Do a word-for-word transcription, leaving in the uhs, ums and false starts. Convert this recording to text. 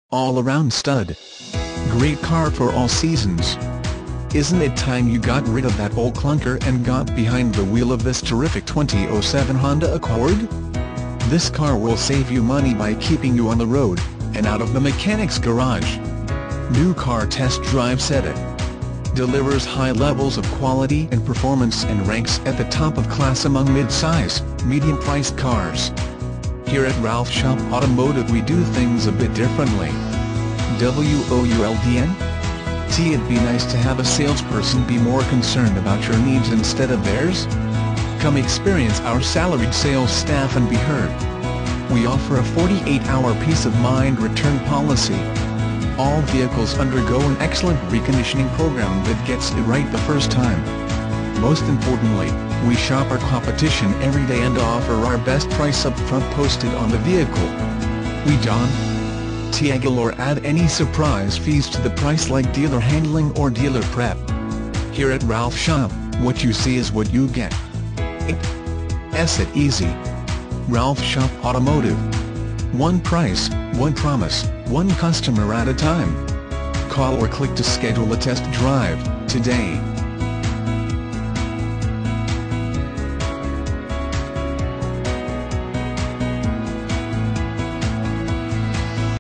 All-around stud. Great car for all seasons. Isn't it time you got rid of that old clunker and got behind the wheel of this terrific twenty oh seven Honda Accord? This car will save you money by keeping you on the road, and out of the mechanic's garage. New car test drive set it. Delivers high levels of quality and performance and ranks at the top of class among mid-size, medium-priced cars. Here at Ralph Schomp Automotive we do things a bit differently. Wouldn? See, it'd be nice to have a salesperson be more concerned about your needs instead of theirs? Come experience our salaried sales staff and be heard. We offer a forty-eight hour peace of mind return policy. All vehicles undergo an excellent reconditioning program that gets it right the first time. Most importantly, we shop our competition every day and offer our best price up front posted on the vehicle. We don't haggle or add any surprise fees to the price like dealer handling or dealer prep. Here at Ralph Schomp, what you see is what you get. It's it easy. Ralph Schomp Automotive. One price, one promise, one customer at a time. Call or click to schedule a test drive today.